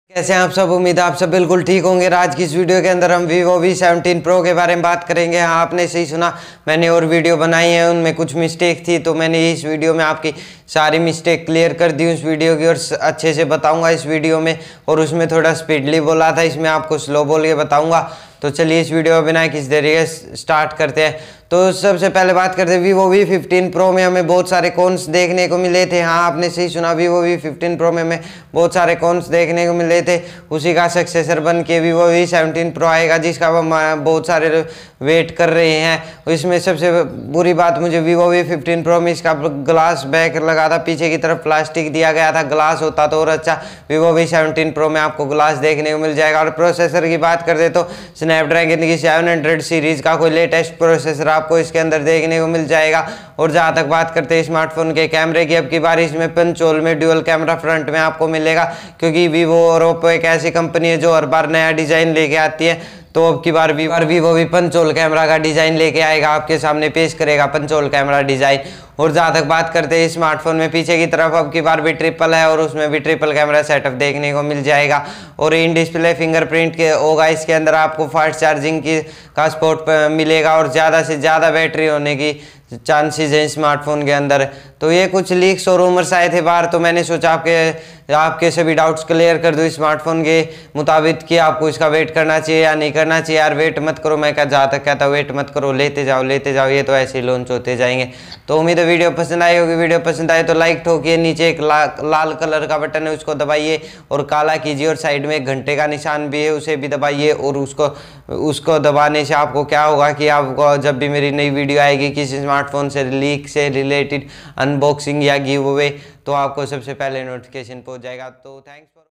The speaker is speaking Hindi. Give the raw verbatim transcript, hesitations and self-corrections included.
कैसे हैं आप सब। उम्मीद है आप सब बिल्कुल ठीक होंगे। आज की इस वीडियो के अंदर हम वीवो वी सेवनटीन प्रो के बारे में बात करेंगे। हाँ, आपने सही सुना, मैंने और वीडियो बनाई है, उनमें कुछ मिस्टेक थी, तो मैंने इस वीडियो में आपकी सारी मिस्टेक क्लियर कर दी उस वीडियो की और अच्छे से बताऊंगा इस वीडियो में। और उसमें थोड़ा स्पीडली बोला था, इसमें आपको स्लो बोल के बताऊंगा। तो चलिए इस वीडियो में बिना किसी देरी के स्टार्ट करते हैं। तो सबसे पहले बात करते हैं वीवो वी फिफ्टीन प्रो में हमें बहुत सारे कॉन्स देखने को मिले थे। हाँ, आपने सही सुना, वीवो वी फिफ्टीन प्रो में हमें बहुत सारे कॉन्स देखने को मिले थे। उसी का सक्सेसर बन के वीवो वी सेवनटीन प्रो आएगा, जिसका हम बहुत सारे वेट कर रहे हैं। इसमें सबसे बुरी बात मुझे वीवो वी फिफ्टीन प्रो में इसका ग्लास बैक लगा था, पीछे की तरफ प्लास्टिक दिया गया था। ग्लास होता तो और अच्छा। वीवो वी सेवनटीन प्रो में आपको ग्लास देखने को मिल जाएगा। और प्रोसेसर की बात करते तो स्नैपड्रैगन की सेवन हंड्रेड सीरीज का कोई लेटेस्ट प्रोसेसर आपको इसके अंदर देखने को मिल जाएगा। और जहाँ तक बात करते हैं स्मार्टफोन के कैमरे की, अब की बार इसमें पंचोल में ड्यूअल कैमरा फ्रंट में आपको मिलेगा, क्योंकि वीवो और ओप्पो एक ऐसी कंपनी है जो हर बार नया डिजाइन लेके आती है। तो अब की बार वीवो भी पंचोल कैमरा का डिजाइन लेके आएगा, आपके सामने पेश करेगा पंचोल कैमरा डिजाइन। और जहाँ तक बात करते हैं स्मार्टफोन में पीछे की तरफ अब की बार भी ट्रिपल है और उसमें भी ट्रिपल कैमरा सेटअप देखने को मिल जाएगा। और इन डिस्प्ले फिंगरप्रिंट के होगा, इसके अंदर आपको फास्ट चार्जिंग की का सपोर्ट मिलेगा और ज़्यादा से ज़्यादा बैटरी होने की चांसेस हैं स्मार्टफोन के अंदर। तो ये कुछ लीक्स और रूमर्स आए थे बाहर, तो मैंने सोचा आपके आपके सभी डाउट्स क्लियर कर दूँ स्मार्टफोन के मुताबिक कि आपको इसका वेट करना चाहिए या नहीं करना चाहिए। यार वेट मत करो, मैं क्या जहाँ तक कहता हूँ वेट मत करो, लेते जाओ लेते जाओ, ये तो ऐसे ही लॉन्च होते जाएंगे। तो उम्मीद है वीडियो पसंद आई होगी। वीडियो पसंद आए तो लाइक ठोकिए, नीचे एक ला, लाल कलर का बटन है उसको दबाइए और काला कीजिए, और साइड में एक घंटे का निशान भी है उसे भी दबाइए। और उसको उसको दबाने से आपको क्या होगा कि आपको जब भी मेरी नई वीडियो आएगी किसी स्मार्टफोन से लीक से रिलेटेड, अनबॉक्सिंग या गिव अवे, तो आपको सबसे पहले नोटिफिकेशन पहुंच जाएगा। तो थैंक्स।